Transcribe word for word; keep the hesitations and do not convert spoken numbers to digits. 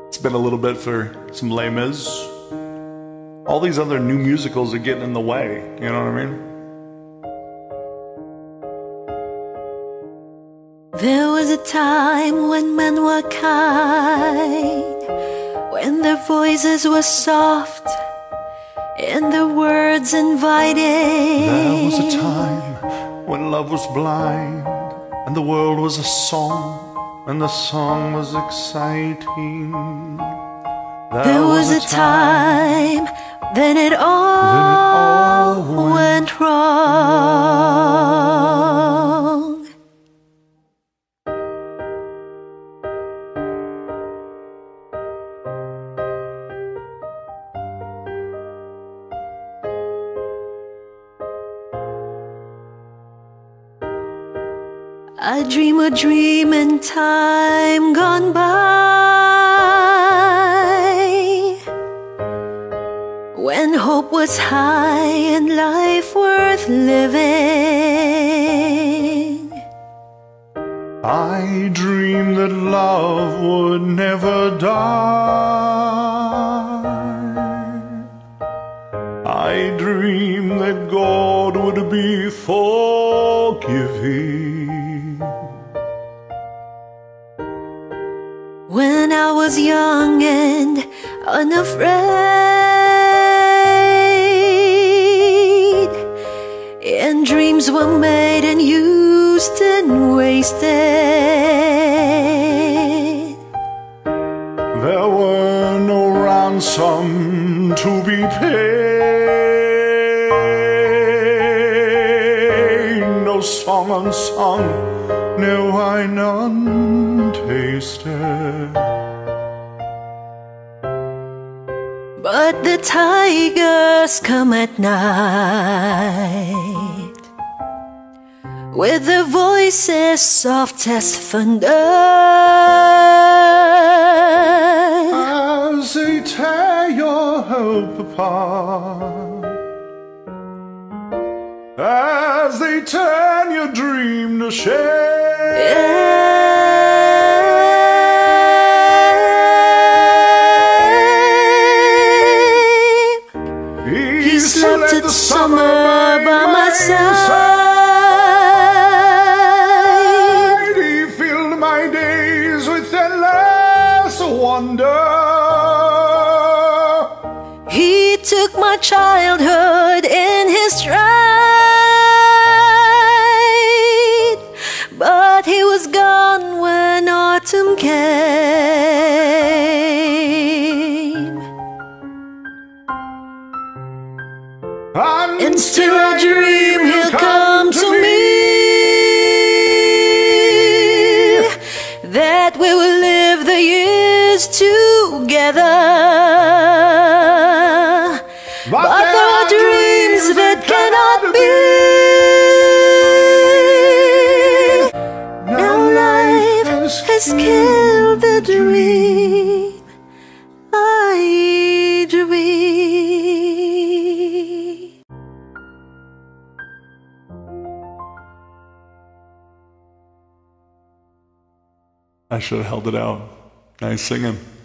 It's been a little bit for some Les Mis. All these other new musicals are getting in the way, you know what I mean? There was a time when men were kind, when their voices were soft and their words inviting. There was a time when love was blind and the world was a song and the song was exciting. There, there was, was a time, time then it all, then it all went, went wrong. I dream a dream in time gone by, when hope was high and life worth living. I dreamed that love would never die. I dreamed that God would be forgiving. When I was young and unafraid, and dreams were made and used and wasted, there were no ransom to be paid, no song unsung, no wine untasted. But the tigers come at night, with their voices soft as thunder, as they tear your hope apart, as they turn your dream to shame. yeah. He slept at summer by my side. He filled my days with endless wonder. He took my childhood in his stride, but he was gone when autumn came. And still I dream he'll come to me, that we will live the years together. But, but there are dreams that cannot be. Now life has killed the dream I dreamed. I should have held it out. Nice singing.